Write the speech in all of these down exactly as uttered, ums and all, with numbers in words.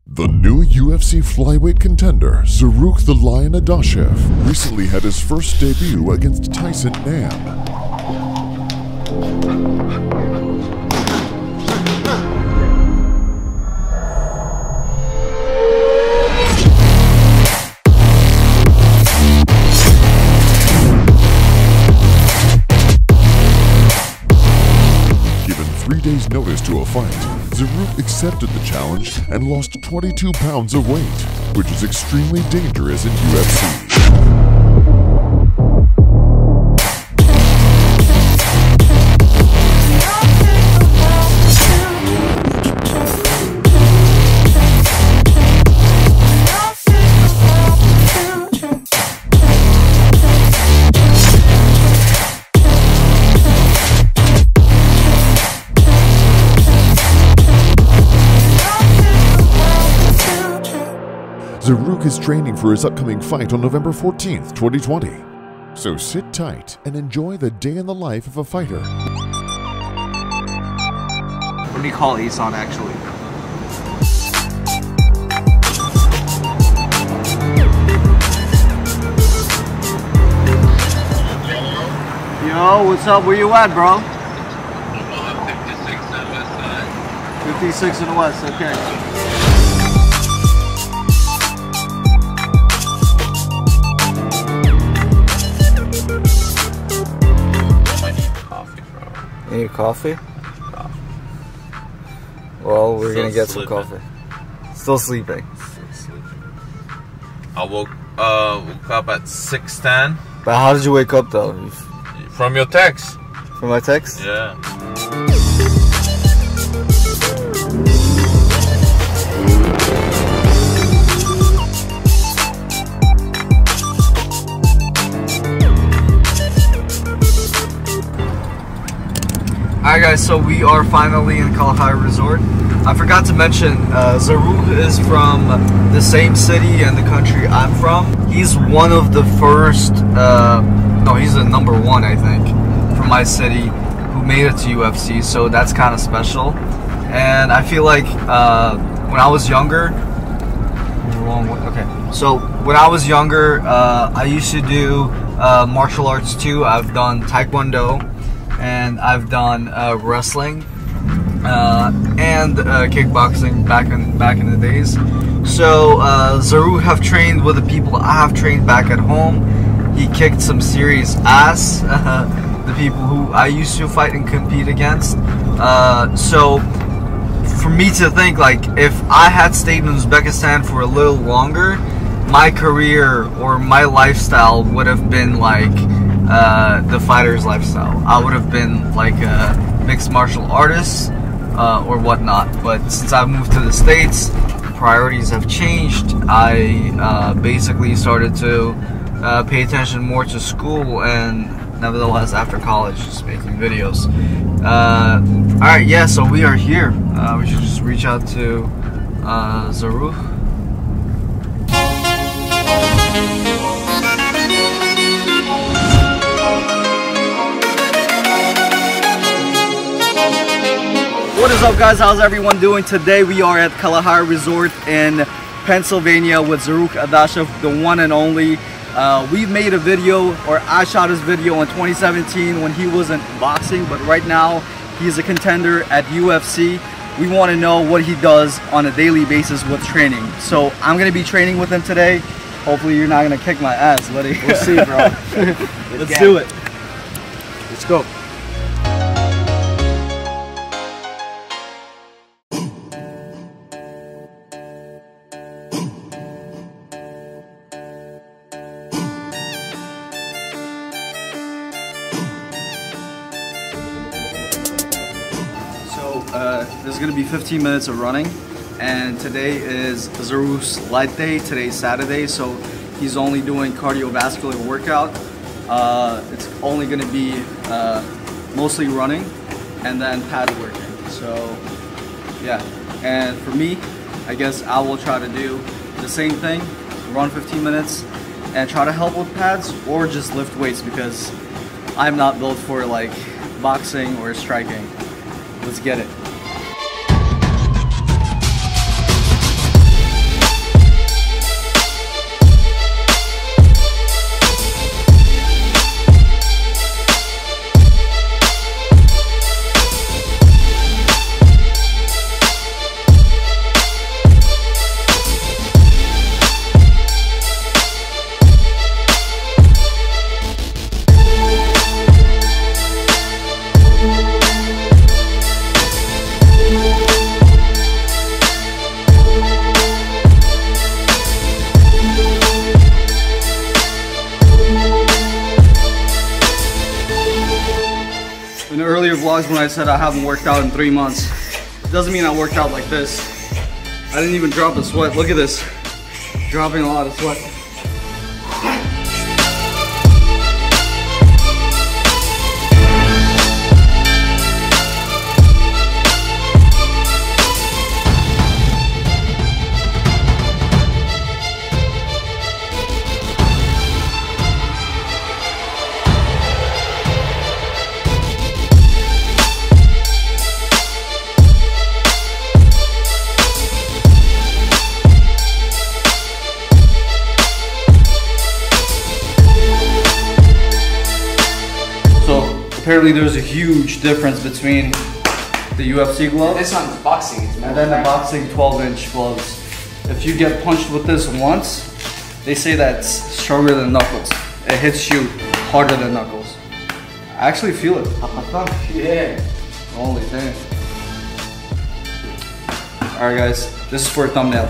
The new U F C flyweight contender, Zarrukh the Lion Adashev, recently had his first debut against Tyson Nam. Given three days' notice to a fight, Zarrukh accepted the challenge and lost twenty-two pounds of weight, which is extremely dangerous in U F C. Zarrukh is training for his upcoming fight on November fourteenth, twenty twenty. So sit tight and enjoy the day in the life of a fighter. What do you call Eson actually? Yo, what's up? Where you at, bro? fifty-six on the west side. fifty-six in the west, okay. You need coffee? Coffee. Well, we're Still gonna get sleeping. some coffee. Still sleeping. Still sleeping. I woke, uh, woke up at six ten. But how did you wake up though? From your text. From my text? Yeah. Alright guys, so we are finally in Kalahari Resort. I forgot to mention, uh, Zarrukh is from the same city and the country I'm from. He's one of the first, uh, no, he's the number one, I think, from my city who made it to U F C, so that's kind of special. And I feel like uh, when I was younger, wrong way, okay. So when I was younger, uh, I used to do uh, martial arts too. I've done Taekwondo, and I've done uh, wrestling uh, and uh, kickboxing back in back in the days. So uh, Zarrukh have trained with the people I have trained back at home. He kicked some serious ass, uh, the people who I used to fight and compete against. Uh, so for me to think, like, if I had stayed in Uzbekistan for a little longer, my career or my lifestyle would have been like Uh, the fighter's lifestyle. I would have been like a mixed martial artist uh, or whatnot, but since I've moved to the States, priorities have changed. I uh, basically started to uh, pay attention more to school, and nevertheless after college just making videos. Uh, Alright, yeah, so we are here. Uh, we should just reach out to uh, Zarrukh. What is up, guys? How's everyone doing? Today we are at Kalahari Resort in Pennsylvania with Zarrukh Adashev, the one and only. Uh, we made a video, or I shot his video in twenty seventeen when he wasn't boxing, but right now he's a contender at U F C. We want to know what he does on a daily basis with training. So I'm going to be training with him today. Hopefully you're not going to kick my ass, buddy. We'll see, bro. Let's do it. Let's go. Uh, this is going to be fifteen minutes of running, and today is Zarrukh's light day. Today's Saturday, so he's only doing cardiovascular workout. Uh, it's only going to be uh, mostly running and then pad working. So yeah, and for me, I guess I will try to do the same thing, run fifteen minutes and try to help with pads or just lift weights, because I'm not built for like boxing or striking. Let's get it. vlogs when I said I haven't worked out in three months. It doesn't mean I worked out like this. I didn't even drop a sweat. Look at this. Dropping a lot of sweat. Apparently there's a huge difference between the U F C glove This one's boxing. It's and then the boxing twelve inch gloves. If you get punched with this once, they say that's stronger than knuckles. It hits you harder than knuckles. I actually feel it. Yeah. Holy damn. Alright guys, this is for a thumbnail.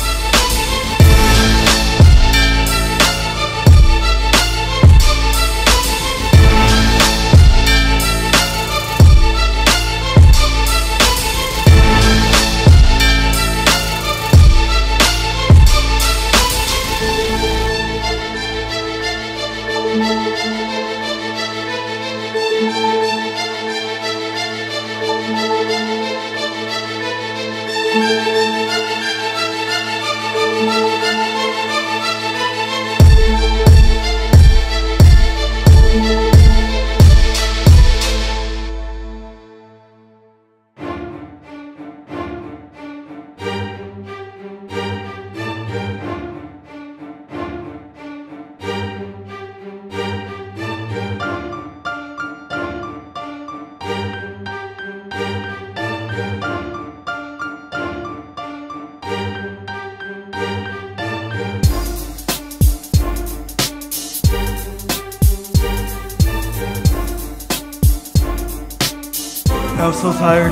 I'm so tired.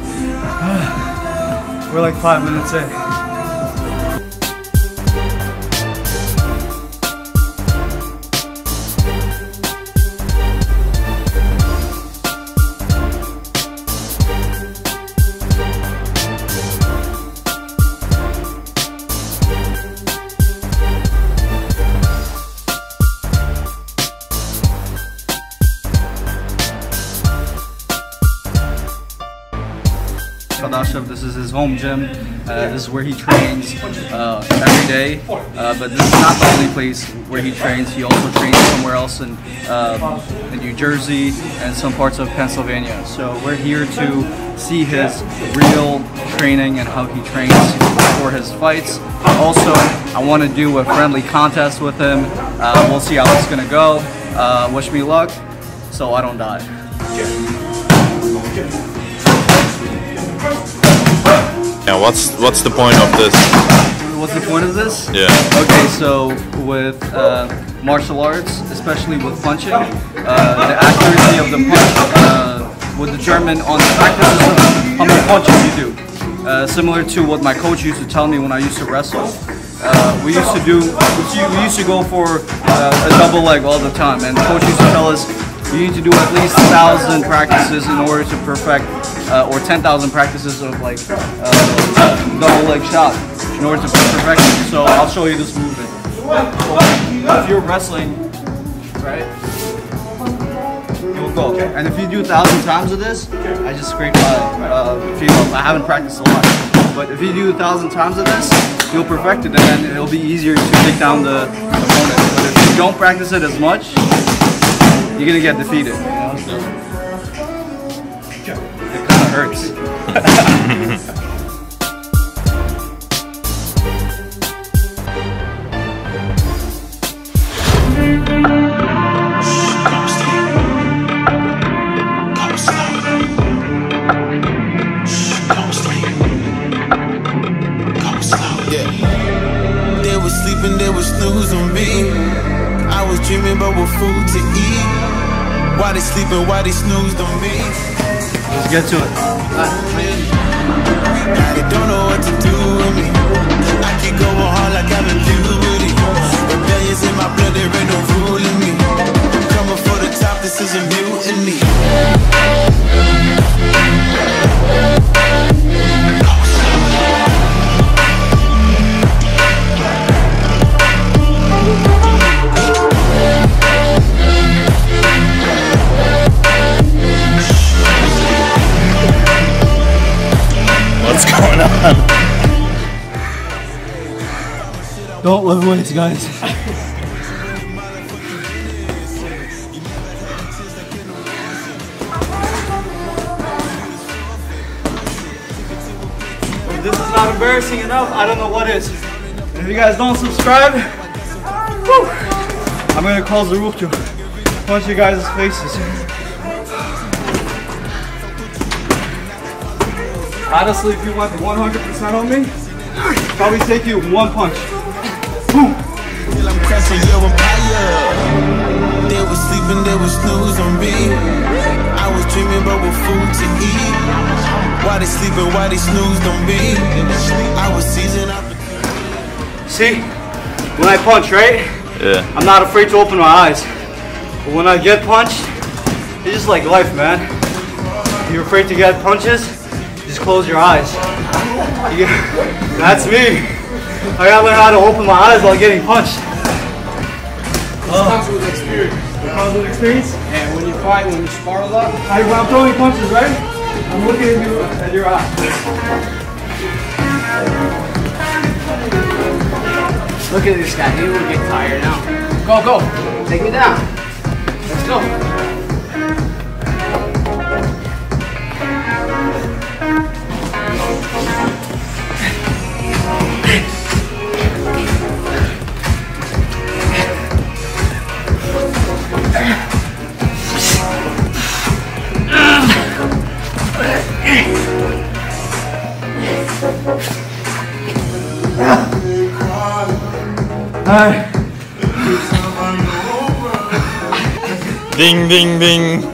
We're like five minutes in. Adashev, this is his home gym. Uh, this is where he trains uh, every day. Uh, but this is not the only place where he trains. He also trains somewhere else in, uh, in New Jersey and some parts of Pennsylvania. So we're here to see his real training and how he trains for his fights. Also, I want to do a friendly contest with him. Uh, we'll see how it's gonna go. Uh, wish me luck, so I don't die. Now, what's what's the point of this? What's the point of this? Yeah. Okay, so with uh, martial arts, especially with punching, uh, the accuracy of the punch uh, would determine on the practices of how many punches you do. Uh, similar to what my coach used to tell me when I used to wrestle. Uh, we used to do, we used to go for uh, a double leg all the time, and the coach used to tell us you need to do at least a thousand practices in order to perfect, uh, or ten thousand practices of like uh, double leg shot in order to perfect it. So I'll show you this movement. If you're wrestling, right, you'll go. And if you do a thousand times of this, I just scraped my uh, feet up. I haven't practiced a lot. But if you do a thousand times of this, you'll perfect it, and then it'll be easier to take down the opponent. But if you don't practice it as much, you're gonna get defeated. You know? So it kind of hurts. They was sleeping, they was snoozing me. I was dreaming about what food to eat. Why they sleeping, why they snoozed on me? Let's get to it. Now they don't know what to do with me. I keep going hard like I'm in puberty. Rebellions in my blood, there ain't no ruling me. Coming for the top, this is a mutiny. Don't lift weights, guys. If this is not embarrassing enough, I don't know what is. And if you guys don't subscribe, whew, I'm gonna call Zarrukh to punch you guys' faces. Honestly, if you want one hundred percent on me, probably take you one punch. Boom. I'm crashing your empire. They were sleeping, they were snooze on me. I was dreaming about what food to eat. Why they sleeping, why they snoozed on me? I was seizing up. See, when I punch, right? Yeah. I'm not afraid to open my eyes. But when I get punched, it's just like life, man. If you're afraid to get punches, just close your eyes. You, that's me. I gotta learn how to open my eyes while getting punched. It comes with experience. It comes with experience? And when you fight, when you spar a lot, I, when I'm throwing punches, right? I'm looking at you at your eye. look at this guy. He will get tired now. Go, go. Take me down. Let's go. Alright. Ding, ding, ding.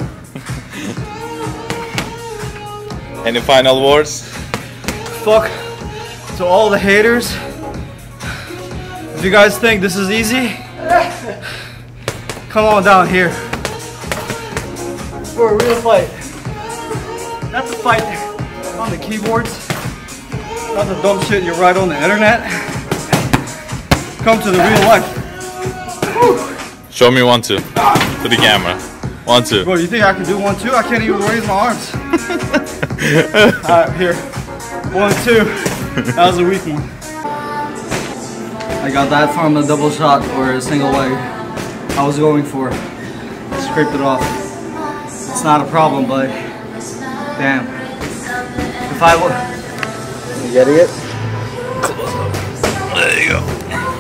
Any final words? Fuck to all the haters. If you guys think this is easy, come on down here for a real fight. That's a fight on the keyboards, not the dumb shit you write on the internet. Come to the real life. Whew. Show me one, two. To the camera. One, two. Bro, you think I can do one, two? I can't even raise my arms. Alright, here. One, two. That was a weak one. I got that from a double shot or a single leg. I was going for. Scraped it off. It's not a problem, but damn. If I were. You getting it? Close up. There you go.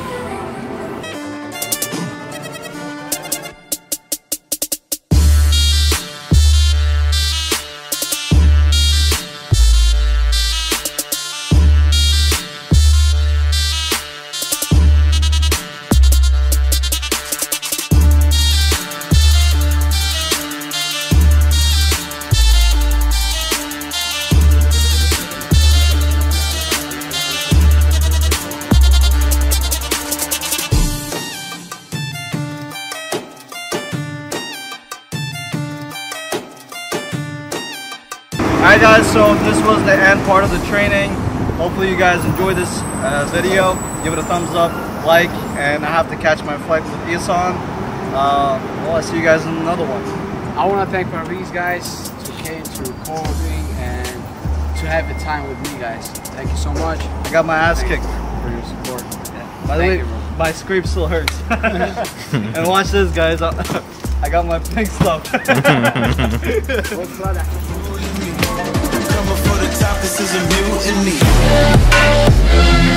Alright guys, so this was the end part of the training. Hopefully you guys enjoyed this uh, video. Give it a thumbs up, like, and I have to catch my flight with Eson. Uh, well, I'll see you guys in another one. I want to thank my these guys who came to record with me and to have the time with me, guys. Thank you so much. I got my ass kicked. For your support. Yeah. By the Thank way, you, bro. my scrape still hurts. And watch this, guys. I got my pink stuff. What's that? Coming for the top, this is a mutiny.